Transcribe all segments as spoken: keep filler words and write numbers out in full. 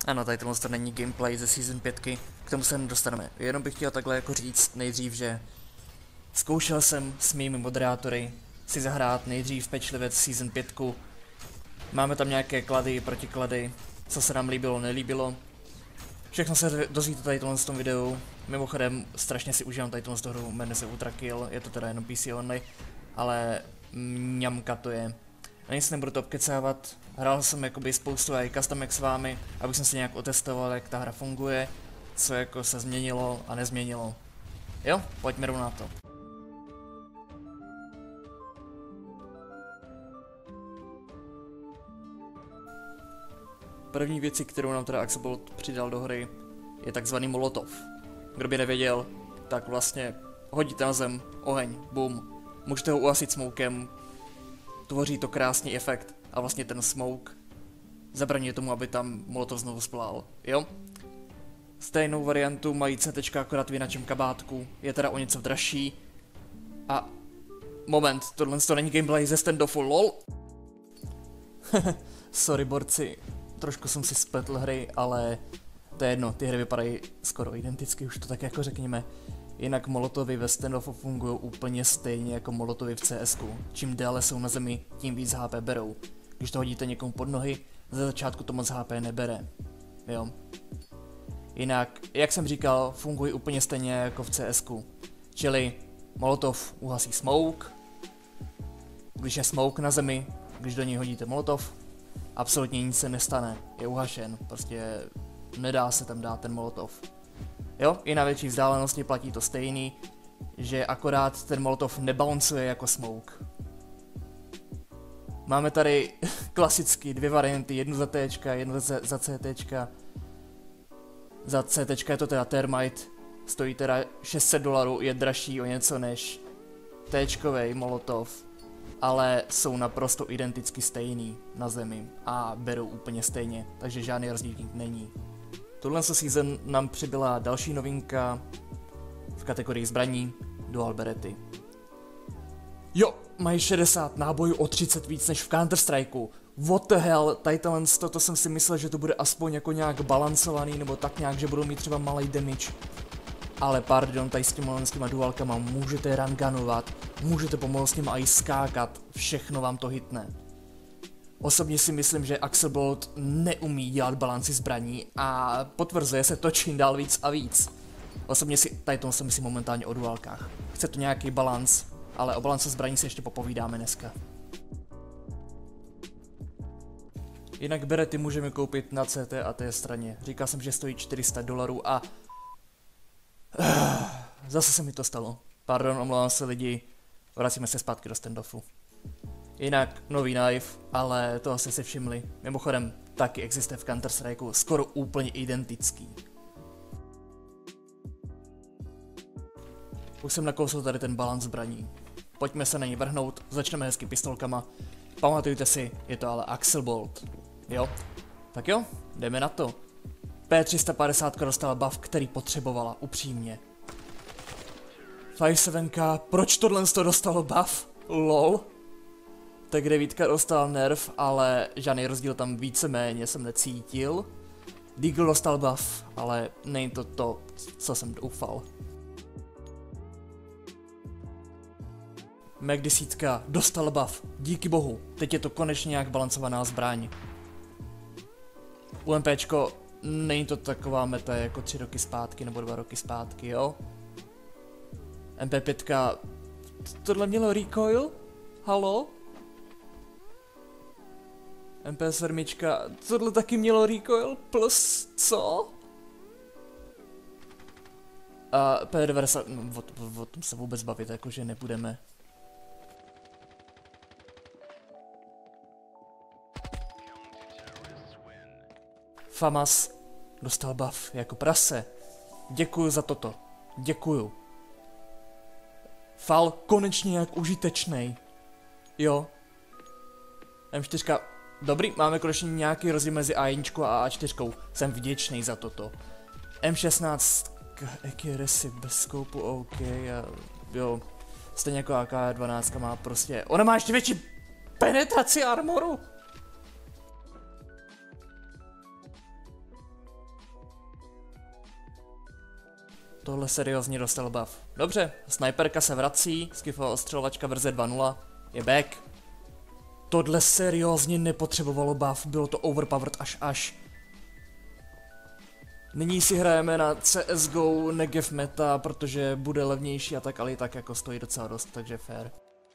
Ano, tady tohle to není gameplay ze Season pět, k tomu se nedostaneme. Jenom bych chtěl takhle jako říct nejdřív, že zkoušel jsem s mými moderátory si zahrát nejdřív pečlivě Season pět. Máme tam nějaké klady, protiklady, co se nám líbilo, nelíbilo. Všechno se dozvíte tady v tom videu. Mimochodem, strašně si užívám tady tohle hru, jmenuje se Ultra Kill, je to teda jenom P C only, ale mňamka to je. A nic nebudu to obkecávat, hrál jsem jakoby spoustu i customek s vámi, abych jsem si nějak otestoval, jak ta hra funguje, co jako se změnilo a nezměnilo. Jo, pojďme rovnou na to. První věci, kterou nám teda Axelbolt přidal do hry, je takzvaný molotov. Kdo by nevěděl, tak vlastně hodíte na zem oheň, bum, můžete ho uhasit smokem, tvoří to krásný efekt a vlastně ten smoke zabraňuje tomu, aby tam molotov znovu splál, jo? Stejnou variantu mají C T akorát v jináčem kabátku, je teda o něco dražší a moment, tohle to není gameplay ze standoffu, lol. Sorry borci, trošku jsem si spletl hry, ale to je jedno, ty hry vypadají skoro identicky, už to tak jako řekněme. Jinak molotovy ve standoffu fungují úplně stejně jako molotovy v C S ku. Čím déle jsou na zemi, tím víc H P berou. Když to hodíte někomu pod nohy, ze začátku to moc H P nebere. Jo. Jinak, jak jsem říkal, fungují úplně stejně jako v C S ku. Čili molotov uhasí smoke, když je smoke na zemi, když do něj hodíte molotov, absolutně nic se nestane, je uhašen, prostě nedá se tam dát ten molotov. Jo, i na větší vzdálenosti platí to stejný, že akorát ten molotov nebalancuje jako smoke. Máme tady klasicky dvě varianty, jednu za T, jednu za, za C T. Za C T je to teda Thermite, stojí teda šest set dolarů, je dražší o něco než T-čkovej molotov, ale jsou naprosto identicky stejný na zemi a berou úplně stejně, takže žádný rozdíl není. Tuhle season nám přibyla další novinka v kategorii zbraní Dual Berety. Jo, mají šedesát nábojů o třicet víc než v Counter-Strikeu. What the hell, Titans, toto jsem si myslel, že to bude aspoň jako nějak balancovaný, nebo tak nějak, že budou mít třeba malý damage. Ale pardon, tady s těma, s těma dualkama můžete rungunovat, můžete pomalu s nima i skákat, všechno vám to hitne. Osobně si myslím, že Axelbolt neumí dělat balanci zbraní a potvrzuje se to čím dál víc a víc. Osobně si, tady to se myslím momentálně o duálkách. Chce to nějaký balans, ale o balanci zbraní si ještě popovídáme dneska. Jinak berety můžeme koupit na C T a té straně. Říkal jsem, že stojí čtyři sta dolarů a... Zase se mi to stalo. Pardon, omlouvám se lidi, vracíme se zpátky do standoffu. Jinak nový knife, ale toho jste si všimli. Mimochodem, taky existuje v Counter-Strikeu, skoro úplně identický. Už jsem nakousl tady ten balans zbraní. Pojďme se na ní vrhnout, začneme hezky pistolkama. Pamatujte si, je to ale Axelbolt. Jo? Tak jo, jdeme na to. P tři sta padesát dostala buff, který potřebovala, upřímně. padesát sedm K, proč tohle to dostalo buff? Lol. Tak devítka dostal nerv, ale žádný rozdíl tam víceméně jsem necítil. Deagle dostal buff, ale není to to, co jsem doufal. Mac deset dostal buff, díky bohu, teď je to konečně nějak balancovaná zbraň. UMPčko, není to taková meta jako tři roky zpátky nebo dva roky zpátky, jo? M P pět, tohle mělo recoil? Halo? M P sedm, tohle taky mělo recoil plus co? A P devadesát, no, o, o, o tom se vůbec bavit, jakože nebudeme. FAMAS dostal buff jako prase. Děkuju za toto. Děkuju. Fal konečně jak užitečnej. Jo. M čtyři. Dobrý, máme konečně nějaký rozdíl mezi A jedna a A čtyři. Jsem vděčný za toto. M šestnáct. Accuracy bez skoupu, OK. A jo. Stejně jako A K dvanáct má prostě. Ona má ještě větší penetraci armoru. Tohle seriózně dostal buff. Dobře, snajperka se vrací, skifová ostřelovačka verze dva nula je back. Tohle seriózně nepotřebovalo buff, bylo to overpowered až až. Nyní si hrajeme na C S G O Negev meta, protože bude levnější a tak, ale i tak jako stojí docela dost, takže fair.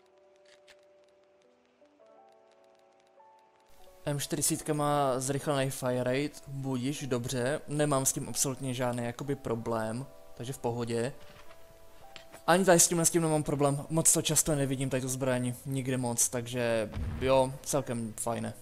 M čtyřicet má zrychlený fire rate, budiš, dobře, nemám s tím absolutně žádný jakoby problém, takže v pohodě. Ani tady s tímhle s tím nemám problém, moc to často nevidím tady tu zbraň, nikde moc, takže jo, celkem fajné.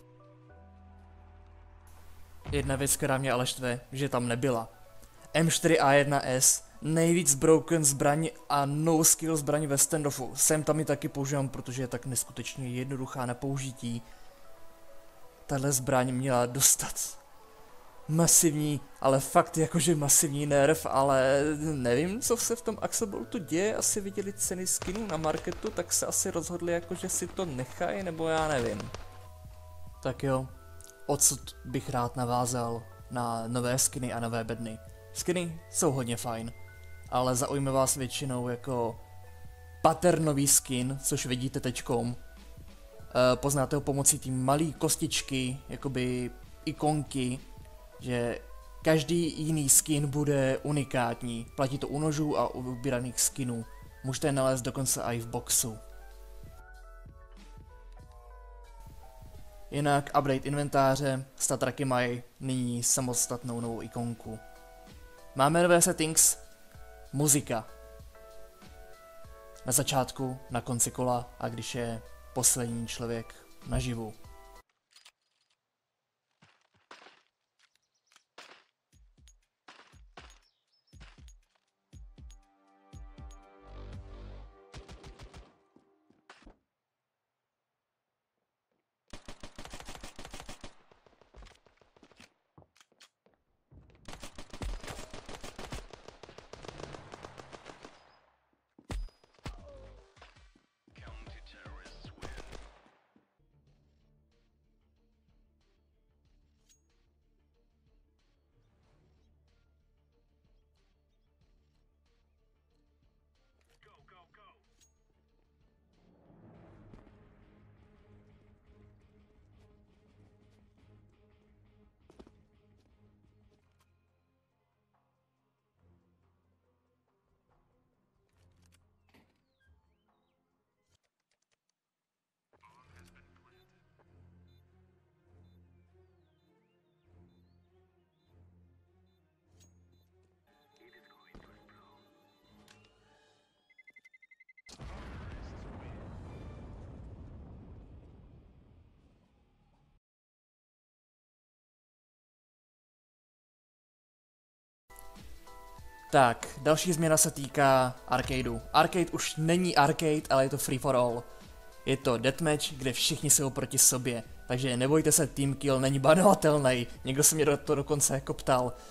Jedna věc, která mě ale štve, že tam nebyla. M čtyři A jedna S, nejvíc broken zbraň a no skill zbraň ve standoffu. Sem tam ji taky používám, protože je tak neskutečně jednoduchá na použití. Tahle zbraň měla dostat masivní, ale fakt jakože masivní nerv, ale nevím, co se v tom Axelboltu děje, asi viděli ceny skinů na marketu, tak se asi rozhodli jakože si to nechají, nebo já nevím. Tak jo, odsud bych rád navázal na nové skiny a nové bedny. Skiny jsou hodně fajn, ale zaujme vás většinou jako patternový skin, což vidíte teďkom. E, poznáte ho pomocí té malé kostičky, jakoby ikonky, že každý jiný skin bude unikátní. Platí to u nožů a u vybíraných skinů. Můžete je nalézt dokonce i v boxu. Jinak update inventáře, statraky mají nyní samostatnou novou ikonku. Máme nové settings, muzika. Na začátku, na konci kola a když je poslední člověk naživu. Tak, další změna se týká arcadeu. Arcade už není arcade, ale je to free for all. Je to deathmatch, kde všichni jsou proti sobě, takže nebojte se, team kill není banovatelný. Někdo se mě do to dokonce jako ptal. Uh,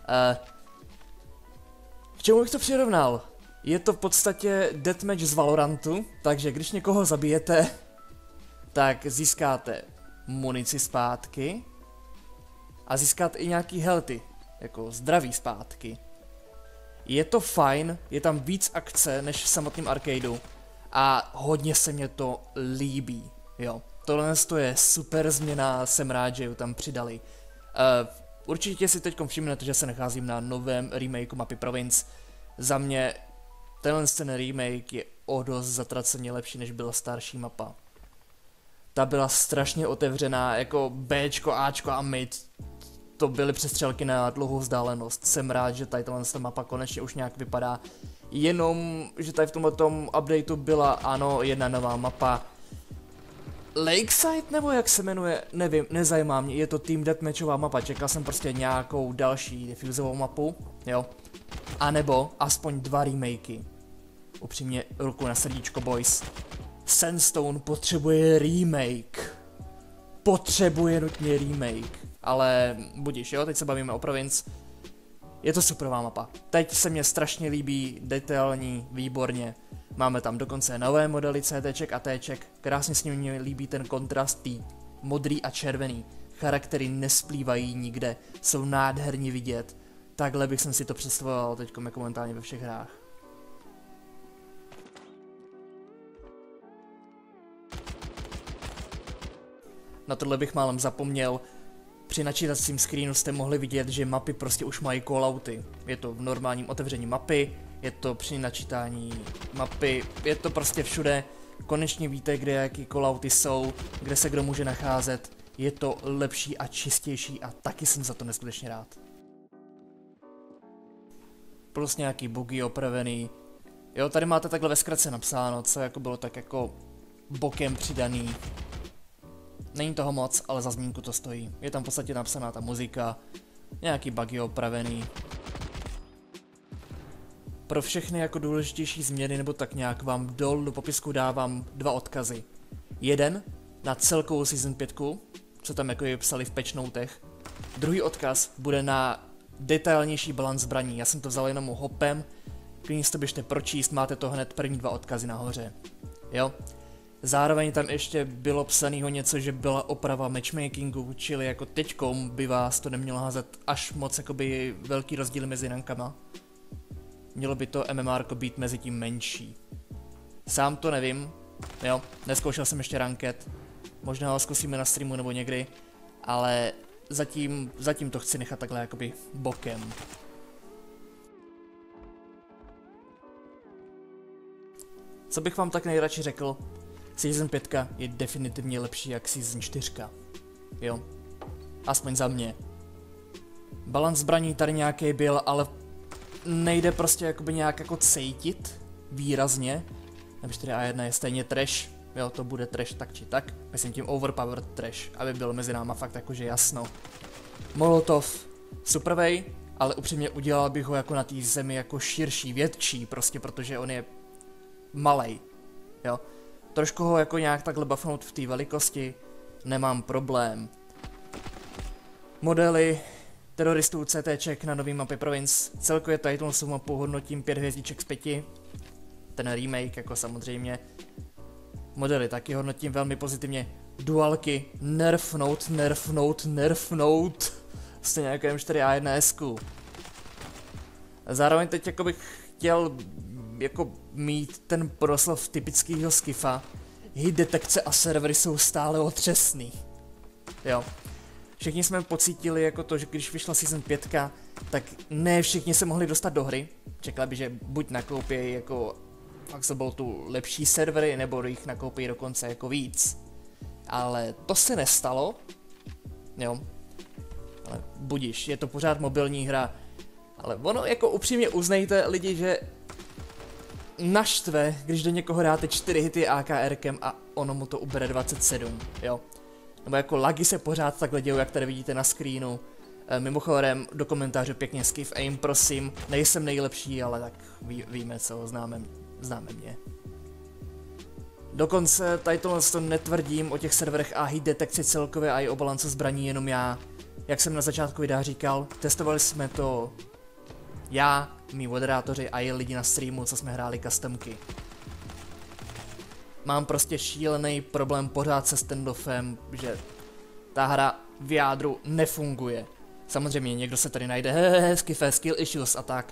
k čemu bych to přirovnal? Je to v podstatě deathmatch z Valorantu, takže když někoho zabijete, tak získáte munici zpátky a získáte i nějaký healthy, jako zdraví zpátky. Je to fajn, je tam víc akce než v samotném arcadeu a hodně se mě to líbí, jo. Tohle je super změna, jsem rád, že ji tam přidali. Uh, určitě si teď všimnete, že se nacházím na novém remakeu mapy Province. Za mě tenhle ten remake je o dost zatraceně lepší, než byla starší mapa. Ta byla strašně otevřená, jako Bčko, Ačko a mid. To byly přestřelky na dlouhou vzdálenost. Jsem rád, že tady tato mapa konečně už nějak vypadá. Jenom, že tady v tomto updateu byla, ano, jedna nová mapa. Lakeside, nebo jak se jmenuje, nevím, nezajímá mě, je to Team Deathmatchová mapa, čekal jsem prostě nějakou další diffuzovou mapu, jo. A nebo aspoň dva remakey. Upřímně, ruku na srdíčko, boys. Sandstone potřebuje remake. Potřebuje nutně remake. Ale budíš, jo, teď se bavíme o Province. Je to superová mapa. Teď se mně strašně líbí, detailní, výborně. Máme tam dokonce nové modely CTček a Tček. Krásně s nimi líbí ten kontrast, tý modrý a červený. Charaktery nesplývají nikde, jsou nádherně vidět. takhle bych jsem si to představoval teď jako momentálně ve všech hrách. Na tohle bych málem zapomněl. Při načítacím screenu jste mohli vidět, že mapy prostě už mají callouty. Je to v normálním otevření mapy, je to při načítání mapy, je to prostě všude. Konečně víte, kde jaký callouty jsou, kde se kdo může nacházet. Je to lepší a čistější a taky jsem za to neskutečně rád. Plus nějaký bugy opravený. Jo, tady máte takhle ve zkratce napsáno, co jako bylo tak jako bokem přidaný. Není toho moc, ale za zmínku to stojí. Je tam v podstatě napsaná ta muzika, nějaký bugy opravený. Pro všechny jako důležitější změny nebo tak nějak vám dol do popisku dávám dva odkazy. Jeden na celkovou season pět, co tam jako je psali v patch notech. Druhý odkaz bude na detailnější balans zbraní. Já jsem to vzal jenom hopem, klidně si to běžte pročíst, máte to hned první dva odkazy nahoře. Jo? Zároveň tam ještě bylo psaného něco, že byla oprava matchmakingu, čili jako teďkom by vás to nemělo házet až moc jakoby velký rozdíl mezi rankama. Mělo by to M M R být mezi tím menší. Sám to nevím, jo, neskoušel jsem ještě ranked, možná ho zkusíme na streamu nebo někdy, ale zatím, zatím to chci nechat takhle jakoby bokem. Co bych vám tak nejradši řekl, Season pět je definitivně lepší jak Season čtyři. Jo, aspoň za mě. Balans zbraní tady nějaký byl, ale nejde prostě jakoby nějak jako cítit výrazně. M čtyři A jedna je stejně trash, jo, to bude trash tak či tak, myslím tím overpowered trash, aby byl mezi náma fakt jakože jasno. Molotov, supervej, ale upřímně udělal bych ho jako na té zemi jako širší, větší, prostě protože on je malej, jo. Trošku ho jako nějak takhle buffnout v té velikosti, nemám problém. Modely teroristů CTček na nový mapě Province, celkově title jsou mapu hodnotím pět hvězdiček z pěti. Ten remake jako samozřejmě. Modely taky hodnotím velmi pozitivně. Dualky nerfnout, nerfnout, nerfnout. Stejně jako M čtyři A jedna S Q. Zároveň teď jako bych chtěl jako mít ten proslov typického skifa. Hit detekce a servery jsou stále otřesný. Jo. Všichni jsme pocítili jako to, že když vyšla Season pět, tak ne všichni se mohli dostat do hry. Čekala by, že buď nakoupějí jako fakt to tu lepší servery, nebo jich nakoupí dokonce jako víc. Ale to se nestalo. Jo. Ale budiš, je to pořád mobilní hra. Ale ono jako upřímně uznejte lidi, že naštve, když do někoho dáte čtyři hity AKRkem a ono mu to ubere dvacet sedm, jo. Nebo jako lagy se pořád takhle dějou, jak tady vidíte na screenu. E, mimochodem, do komentářů pěkně skiff aim, prosím. Nejsem nejlepší, ale tak ví, víme co, známe, známe mě. Dokonce tady tohle to netvrdím o těch serverech a hit detekci celkově a i o balancu zbraní jenom já. Jak jsem na začátku videa říkal, testovali jsme to já, mý moderátoři a i lidi na streamu, co jsme hráli customky. Mám prostě šílený problém pořád se standoffem, že ta hra v jádru nefunguje. Samozřejmě někdo se tady najde, hehehe, skife, skill issues a tak.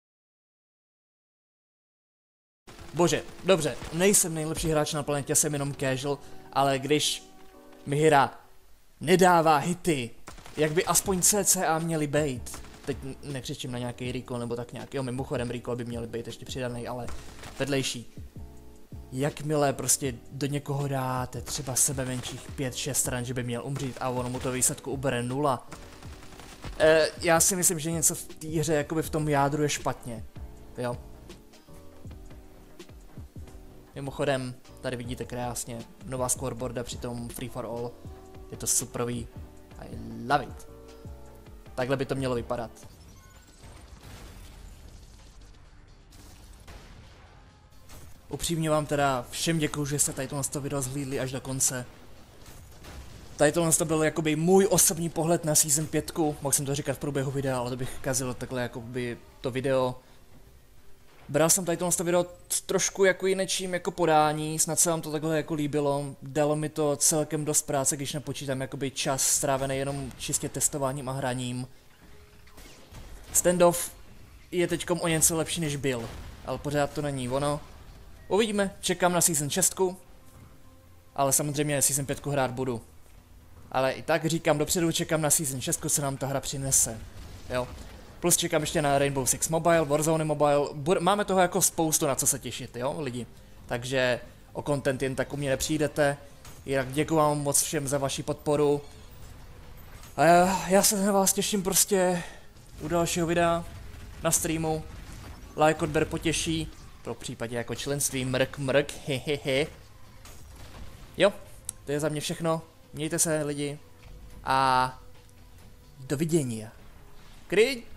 Bože, dobře, nejsem nejlepší hráč na planetě, jsem jenom casual, ale když mi hra nedává hity, jak by aspoň C C A měly být. Teď nekřičím na nějaký recall nebo tak nějak, jo, mimochodem recall by měly být ještě přidaný, ale vedlejší. Jakmile prostě do někoho dáte třeba sebe menších pět šest ran, že by měl umřít a ono mu to výsledku ubere nula. E, já si myslím, že něco v té hře jakoby v tom jádru je špatně, jo. Mimochodem, tady vidíte krásně nová scoreboarda při tom Free for All. Je to superový. I love it. Takhle by to mělo vypadat. Upřímně vám teda všem děkuju, že jste tady tohle video zhlídli až do konce. Tady tohle to byl jakoby můj osobní pohled na Season pět. Mohl jsem to říkat v průběhu videa, ale to bych kazil takhle jakoby to video. Bral jsem tady tohle video trošku jako jinečím jako podání, snad se vám to takhle jako líbilo. Dalo mi to celkem dost práce, když nepočítám jakoby čas strávený jenom čistě testováním a hraním. Standoff je teďkom o něco lepší než byl, ale pořád to není ono. Uvidíme, čekám na Season šest, ale samozřejmě Season pět hrát budu. Ale i tak říkám dopředu, čekám na Season šest, co nám ta hra přinese. Jo. Plus čekám ještě na Rainbow Six Mobile, Warzone Mobile, Bur máme toho jako spoustu na co se těšit, jo, lidi. Takže o content jen tak u mě nepřijdete. Jinak děkuji vám moc všem za vaši podporu. A já, já se na vás těším prostě u dalšího videa na streamu. Like, odběr potěší, pro případě jako členství, mrk, mrk, hehehe. Jo, to je za mě všechno. Mějte se lidi a dovidění. Kryť!